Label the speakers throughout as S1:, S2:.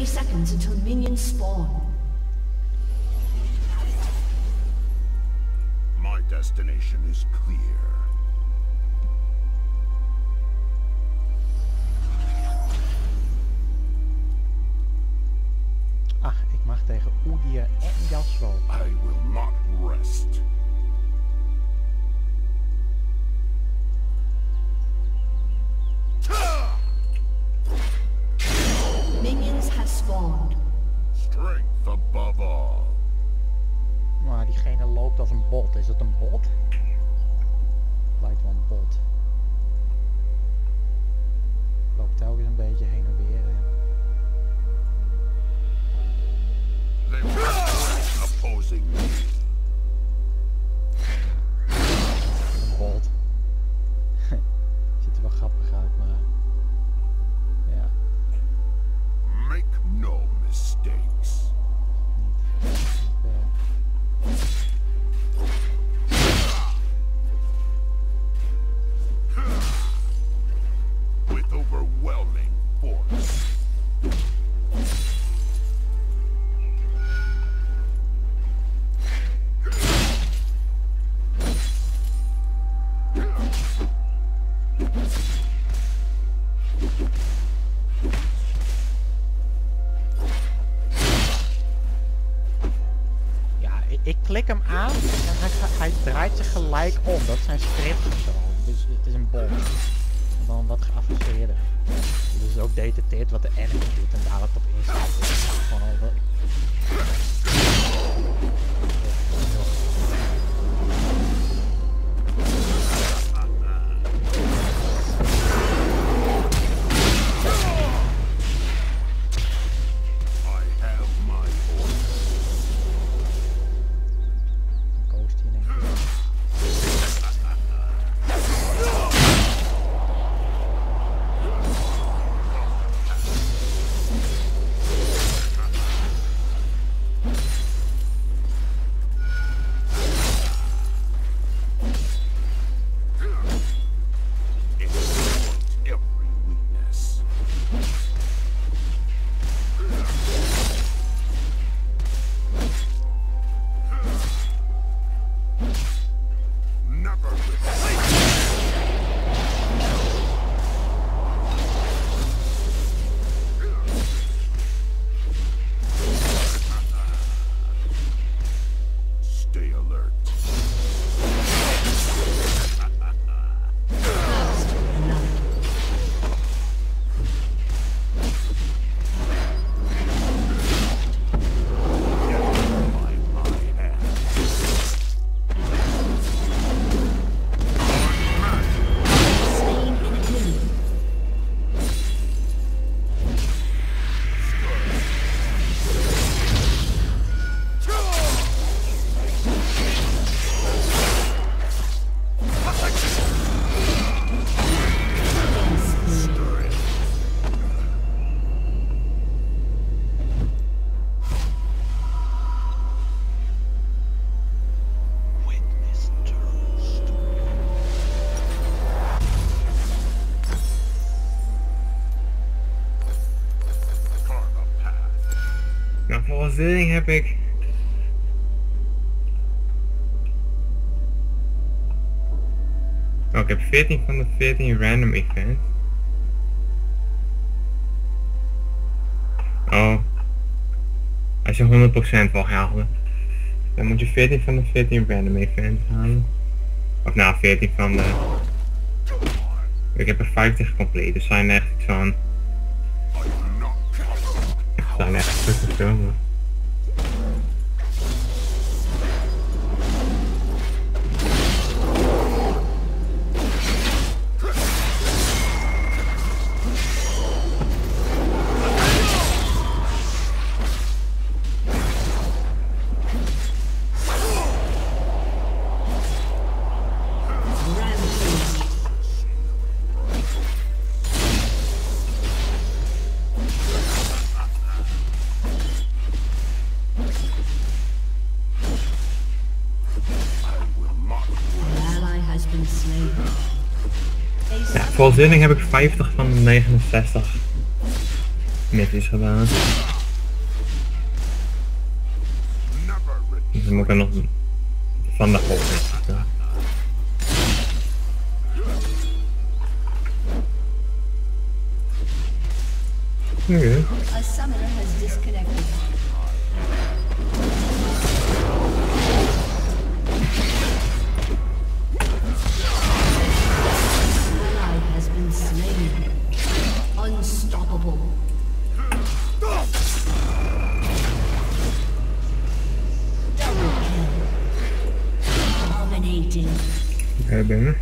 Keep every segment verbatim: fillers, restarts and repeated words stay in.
S1: thirty seconds until minions spawn.
S2: My destination is clear.
S3: Ah, ik mag tegen Udyr en Yasuo.
S2: I will not rest.
S1: Minions have spawned.
S2: Strength above all.
S3: Maar diegene loopt als een bot. Is het een bot? Lijkt wel een bot. Loopt telkens een beetje heen en weer. En...
S2: They were opposing me.
S3: Een bot. Ziet er wel grappig uit, maar... Ja.
S2: Make no mistakes. With overwhelming force.
S3: Ik klik hem aan en hij, hij draait zich gelijk om. Dat zijn strips of zo. Dus het is een bom. En dan wat geavanceerder. Dus ook detecteert wat de enemy doet en daar het op instelt. Gewoon al wat...
S4: Verzilling heb ik. Oh, ik heb veertien van de veertien random events. Oh. Als je honderd procent wil halen, dan moet je veertien van de veertien random events halen. Of nou, veertien van de... Ik heb er vijftig compleet, dus zijn echt iets van... Het zijn echt super veel. Volzinning heb ik vijftig van de negenenzestig missies gedaan. dan moet ik er nog van de golf in. Ja. Okay.
S1: A summoner has disconnected. Ally has been slain. Unstoppable. Double kill. Dominating.
S4: Oké, binnen.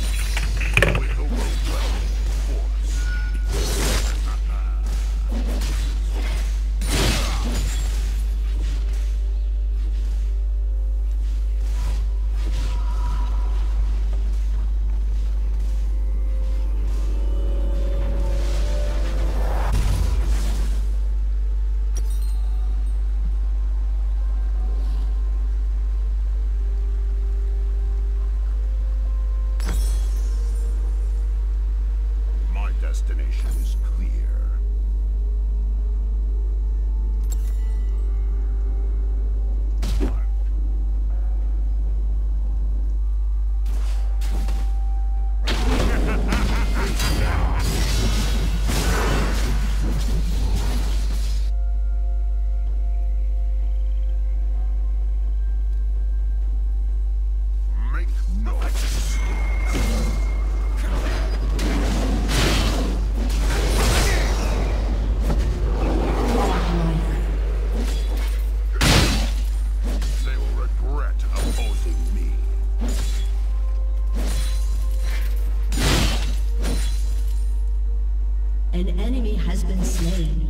S2: Destination is clear. Make no They will regret opposing me.
S1: An enemy has been slain.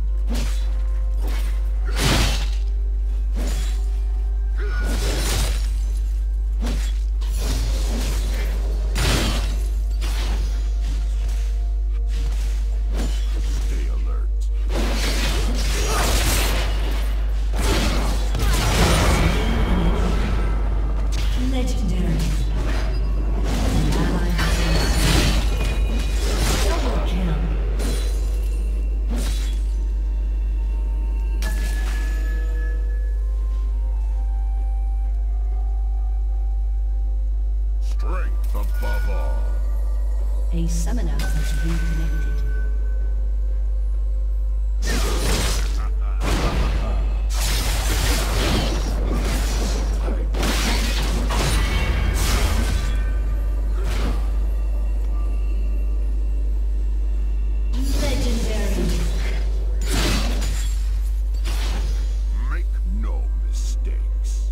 S2: Stay alert.
S1: Legendary. An ally has been slain. Double kill.
S2: Strength above all.
S1: A summoner has reconnected. Legendary.
S2: Make no mistakes.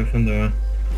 S4: er vandoor.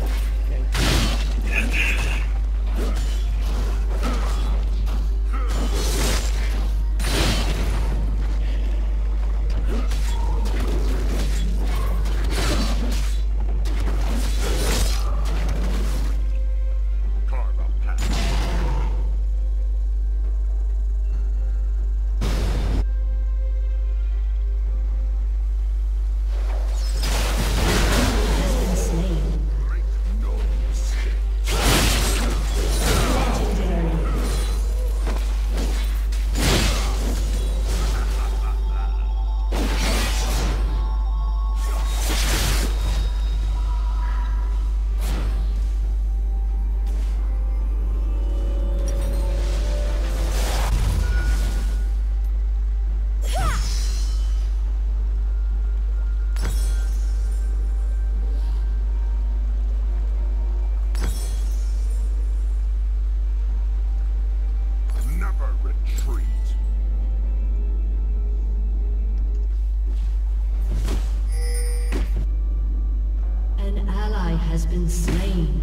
S1: Has been slain.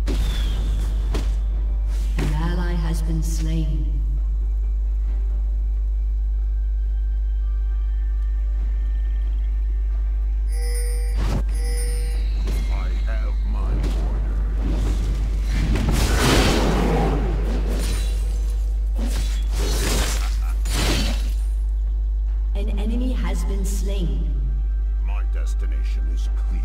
S1: An ally has been slain.
S2: I have my orders.
S1: An enemy has been slain.
S2: My destination is clear.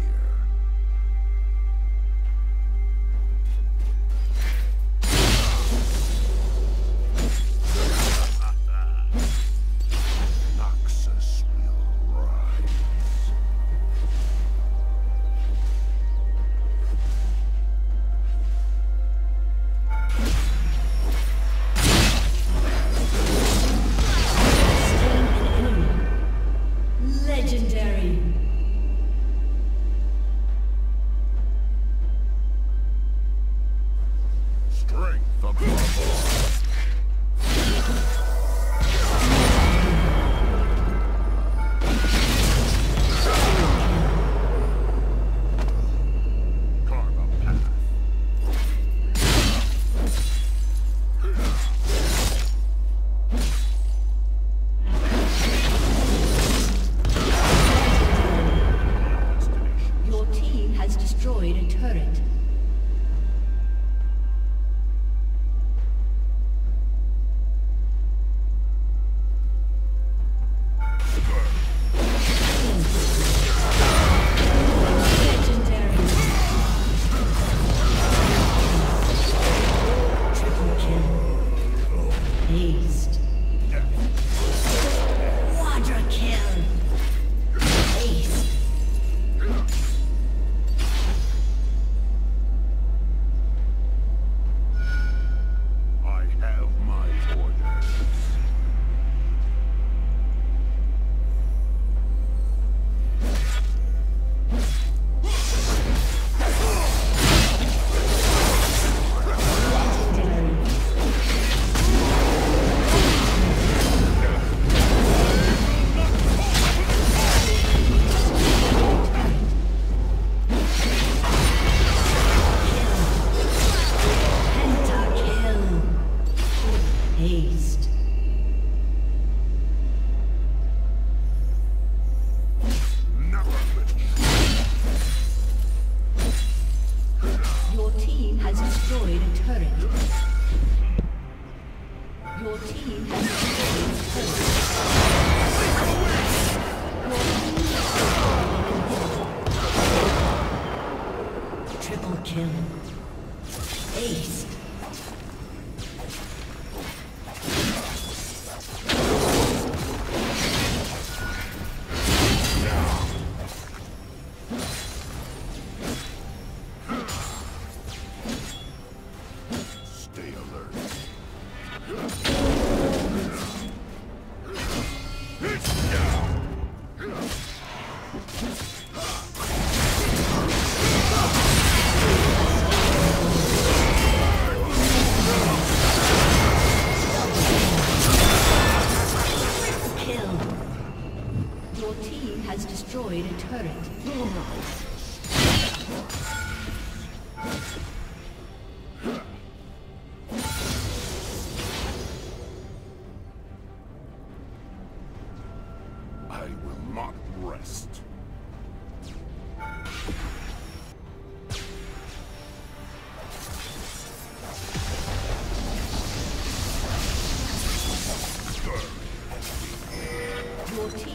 S1: Your team has destroyed a turret.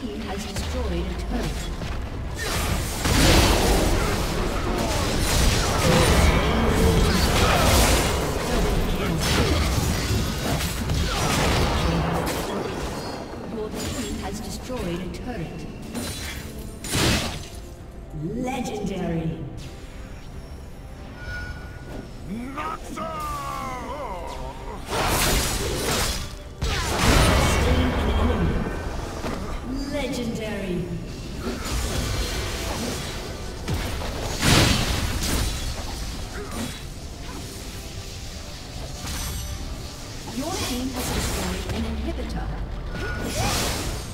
S1: team has destroyed a turret. Your team has destroyed a turret. Legendary. Slain an enemy. Legendary. Your team has destroyed an inhibitor.